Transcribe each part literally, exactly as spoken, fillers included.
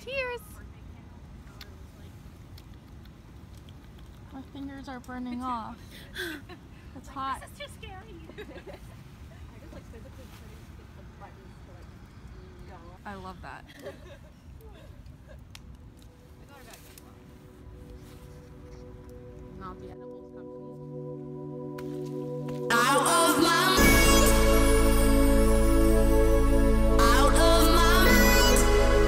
Cheers! My fingers are burning off. It's hot. This is too scary. I just like physically putting the buttons to like go. I love that. Not the edibles company. Out of my mind. Out of my mind.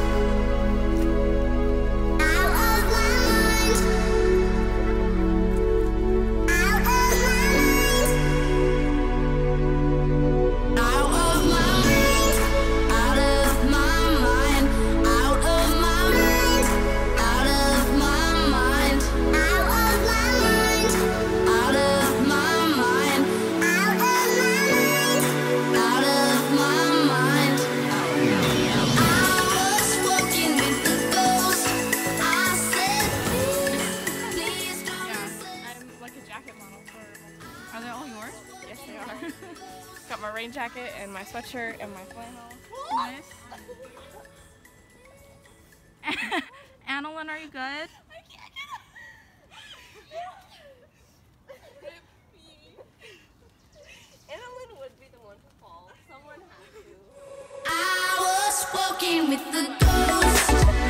Out of my mind. Out of my mind. Out of my mind. Out of my mind. Out of my mind. Out of my mind. Out of my mind. Out of my mind. Out of my mind. I was walking with the ghost. I said, please don't say. I'm like a jacket model for. Are they all yours? Yes, they are. Got my rain jacket and my sweatshirt and my flannel. Nice. Annalyn, are you good? Annalyn would be the one to fall. Someone had to. I was walking with the ghost.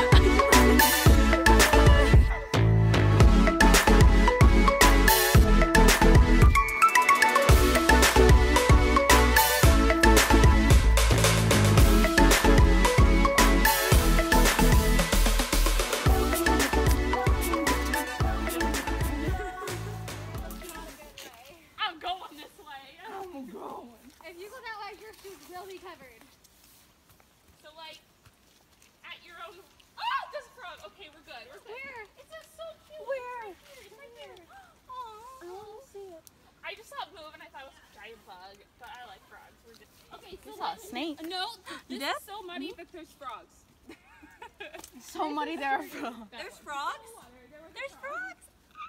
I'm going this way. I'm going. If you go that way, your shoes will be covered. So like, at your own. Oh, this frog. Okay, we're good. We're good. Where? It's just so cute. Where? It's right here. It's right there. I Aww. want to see it. I just saw it move and I thought it was a giant bug, but I like frogs. We're just. Okay, so saw a let- snake. No, You this did? is so muddy that there's frogs. So muddy there are frogs. There's frogs. There's frogs.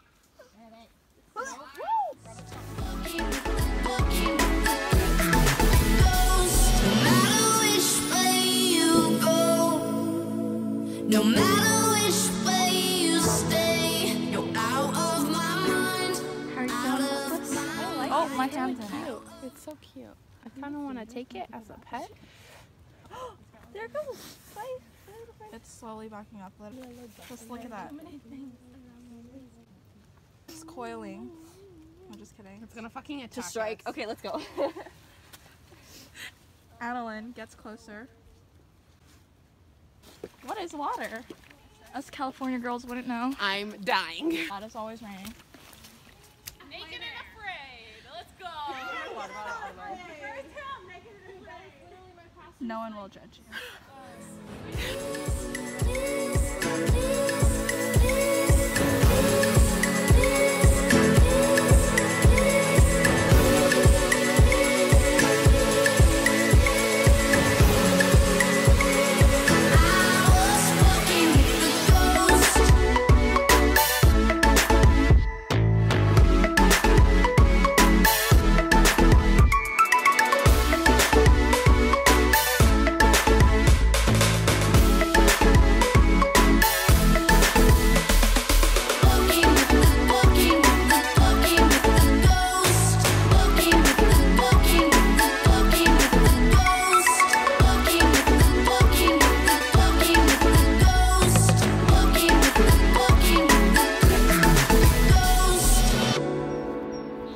Walking with the ghost. No matter which way you go, no matter which way you stay, you're out of my mind. How are you Out feeling? of my mind. Oh, my hand's in it. It's so cute. I kind of want to take it as a pet. There it goes. Bye. It's slowly backing up. Let it, just look at that. It's coiling. I'm just kidding. It's gonna fucking attack To strike. us. Okay, let's go. Annalyn gets closer. What is water? Us California girls wouldn't know. I'm dying. God, it's always raining. Naked and afraid. Let's go. No one will judge you. I was walking with the ghost. Walking with the walking with the walking with the ghost. Walking with the walking with the walking with the ghost. Walking with the walking with the walking with the ghost. Walking with the walking with the ghost.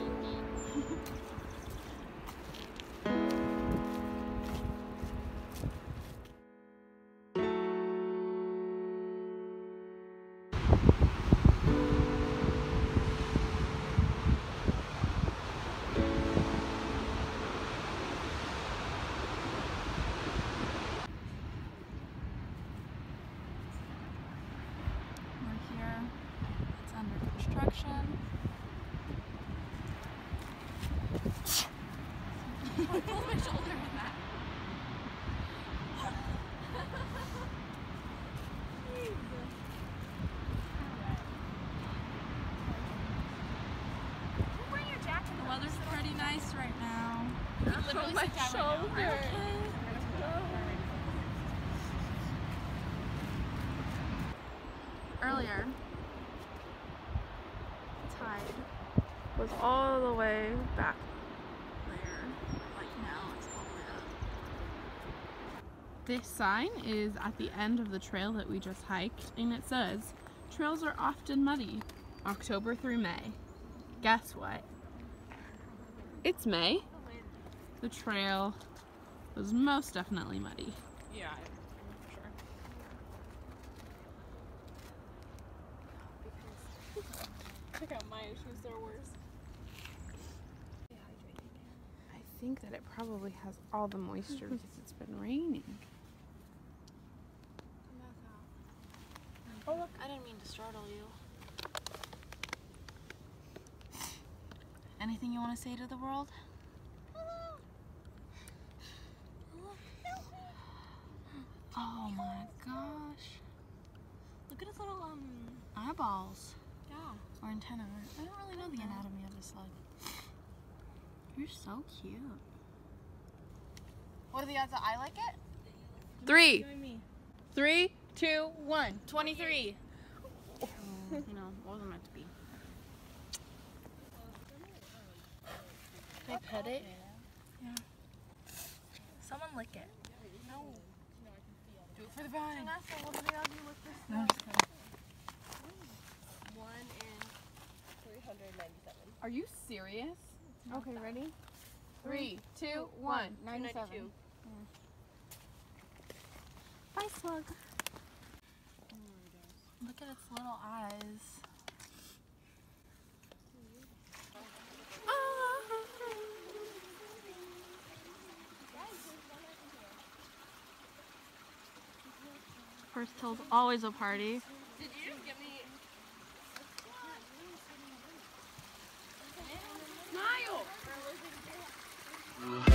We're here. It's under construction. Pull my shoulder in that. Wear your jacket. The weather's pretty nice right now. Literally my shoulder. earlier, the tide was all the way back there. Like now it's all the way up. This sign is at the end of the trail that we just hiked, and it says, trails are often muddy, October through May. Guess what? It's May. The trail was most definitely muddy. Yeah, I'm sure. Check out my shoes, they're worse. I think that it probably has all the moisture because it's been raining. Oh look, I didn't mean to startle you. Anything you want to say to the world? Oh my gosh. Look at his little um eyeballs. Yeah. Or antenna. I don't really know the anatomy of a slug. You're so cute. What are the odds that I like it? Three, me. three, two, one. twenty-three. Oh, you know, wasn't meant to be. Can I pet it? Someone lick it. No. Do it for the vine. No, I'm just kidding. One in three hundred ninety-seven. Are you serious? Okay, ready? Three, two, one. ninety-seven. Bye, slug. Look at its little eyes. First till's always a party. Did you just give me Smile!